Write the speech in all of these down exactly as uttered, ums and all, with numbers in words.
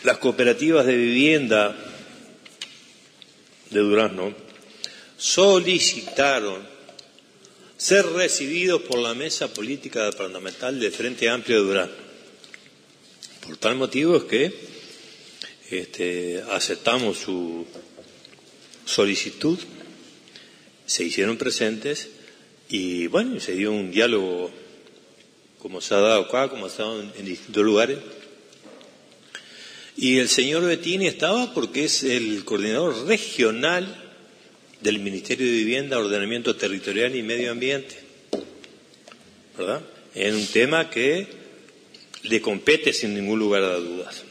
las cooperativas de vivienda de Durazno solicitaron ser recibidos por la mesa política departamental del Frente Amplio de Durazno. Por tal motivo es que este, aceptamos su solicitud, se hicieron presentes y bueno, se dio un diálogo como se ha dado acá, como se ha dado en, en distintos lugares. Y el señor Bettini estaba porque es el coordinador regional del Ministerio de Vivienda, Ordenamiento Territorial y Medio Ambiente, ¿verdad? En un tema que le compete sin ningún lugar a dudas.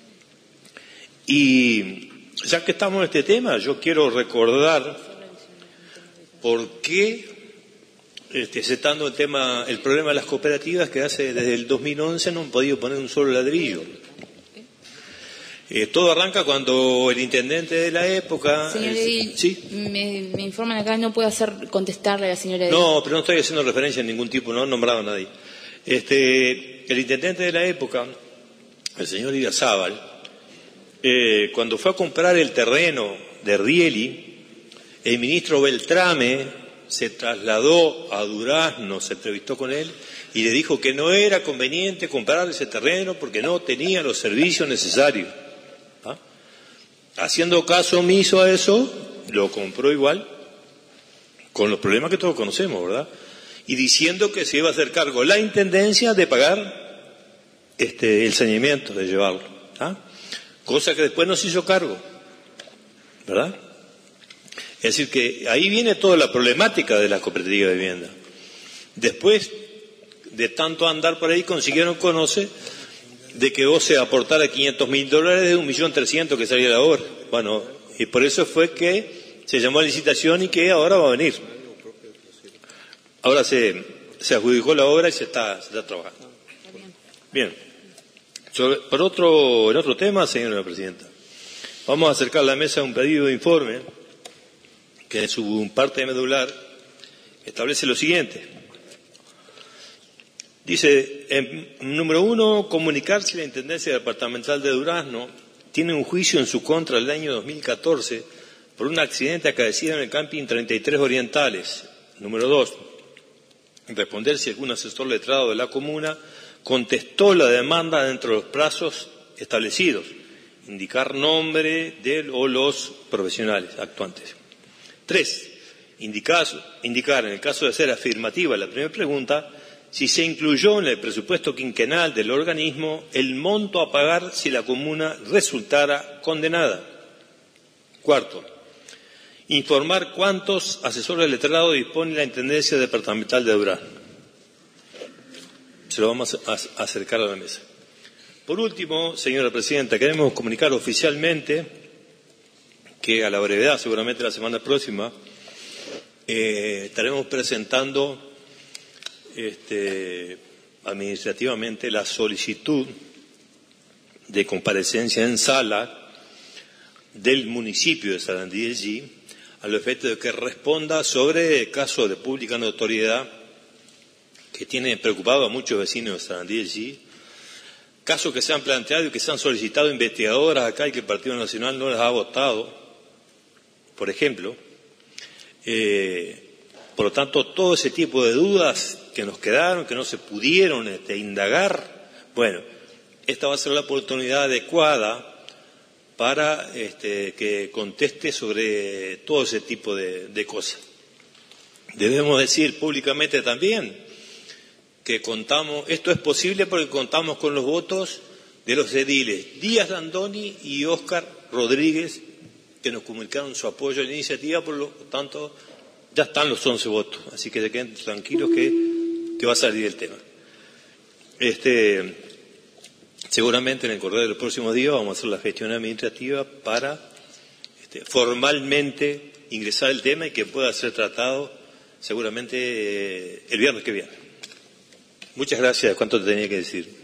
Y ya que estamos en este tema, yo quiero recordar por qué, este, aceptando el tema, el problema de las cooperativas, que hace desde el dos mil once no han podido poner un solo ladrillo. Eh, todo arranca cuando el intendente de la época... Señor el, Edil, ¿sí? me, me informan acá, no puedo hacer contestarle a la señora Edil. No, pero no estoy haciendo referencia a ningún tipo, no he nombrado a nadie. Este, el intendente de la época, el señor Idiazábal, eh, cuando fue a comprar el terreno de Rieli, el ministro Beltrame se trasladó a Durazno, se entrevistó con él y le dijo que no era conveniente comprar ese terreno porque no tenía los servicios necesarios. ¿Ah? Haciendo caso omiso a eso, lo compró igual, con los problemas que todos conocemos, ¿verdad? Y diciendo que se iba a hacer cargo la intendencia de pagar este, el saneamiento, de llevarlo. ¿Ah? Cosa que después no se hizo cargo, ¿verdad? Es decir, que ahí viene toda la problemática de las cooperativas de vivienda. Después de tanto andar por ahí, consiguieron conocer de que vos se aportara quinientos mil dólares de un millón trescientos que salía la obra. Bueno, y por eso fue que se llamó a licitación y que ahora va a venir. Ahora se, se adjudicó la obra y se está, se está trabajando. Bien. Sobre, por otro, en otro tema, señora presidenta, vamos a acercar a la mesa un pedido de informe que en su parte medular establece lo siguiente. Dice, en, número uno, comunicar si la Intendencia Departamental de Durazno tiene un juicio en su contra el año dos mil catorce por un accidente acaecido en el camping treinta y tres Orientales. Número dos, responder si algún asesor letrado de la comuna contestó la demanda dentro de los plazos establecidos. Indicar nombre de o los profesionales actuantes. Tres, indicar, indicar en el caso de ser afirmativa la primera pregunta, si se incluyó en el presupuesto quinquenal del organismo el monto a pagar si la comuna resultara condenada. Cuarto, informar cuántos asesores letrados dispone la Intendencia Departamental de Durazno. Se lo vamos a acercar a la mesa. Por último, señora presidenta, queremos comunicar oficialmente que a la brevedad, seguramente la semana próxima, eh, estaremos presentando Este, administrativamente la solicitud de comparecencia en sala del municipio de Sarandí del G al efecto de que responda sobre el caso de pública notoriedad que tiene preocupado a muchos vecinos de Sarandí del G, casos que se han planteado y que se han solicitado investigadoras acá y que el Partido Nacional no les ha votado, por ejemplo. Eh, por lo tanto, todo ese tipo de dudas que nos quedaron, que no se pudieron este, indagar, bueno, esta va a ser la oportunidad adecuada para este, que conteste sobre todo ese tipo de, de cosas. Debemos decir públicamente también que contamos, esto es posible porque contamos con los votos de los ediles Díaz Landoni y Óscar Rodríguez, que nos comunicaron su apoyo a la iniciativa, por lo tanto ya están los once votos, así que se queden tranquilos que, que va a salir el tema. Este, seguramente en el correr de los próximos días vamos a hacer la gestión administrativa para este, formalmente ingresar el tema y que pueda ser tratado seguramente eh, el viernes que viene. Muchas gracias. ¿Cuánto te tenía que decir?